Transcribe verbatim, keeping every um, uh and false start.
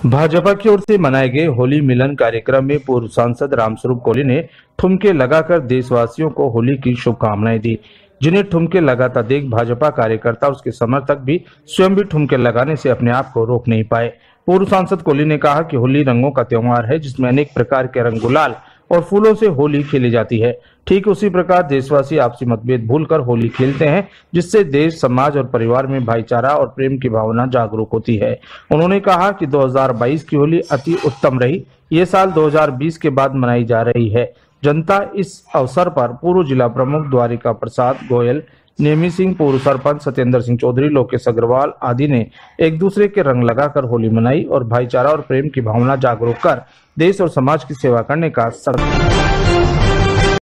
भाजपा की ओर से मनाए गए होली मिलन कार्यक्रम में पूर्व सांसद रामस्वरूप कोहली ने ठुमके लगाकर देशवासियों को होली की शुभकामनाएं दी। जिन्हें ठुमके लगाता देख भाजपा कार्यकर्ता उसके समर्थक भी स्वयं भी ठुमके लगाने से अपने आप को रोक नहीं पाए। पूर्व सांसद कोहली ने कहा कि होली रंगों का त्योहार है, जिसमें अनेक प्रकार के रंग, गुलाल और फूलों से होली खेली जाती है। ठीक उसी प्रकार देशवासी आपसी मतभेद भूलकर होली खेलते हैं, जिससे देश, समाज और परिवार में भाईचारा और प्रेम की भावना जागरूक होती है। उन्होंने कहा कि दो हज़ार बाईस की होली अति उत्तम रही। ये साल दो हज़ार बीस के बाद मनाई जा रही है। जनता इस अवसर पर पूर्व जिला प्रमुख द्वारिका प्रसाद गोयल, नेमी सिंह, पूर्व सरपंच सत्येंद्र सिंह चौधरी, लोकेश अग्रवाल आदि ने एक दूसरे के रंग लगाकर होली मनाई और भाईचारा और प्रेम की भावना जागरूक कर देश और समाज की सेवा करने का संकल्प।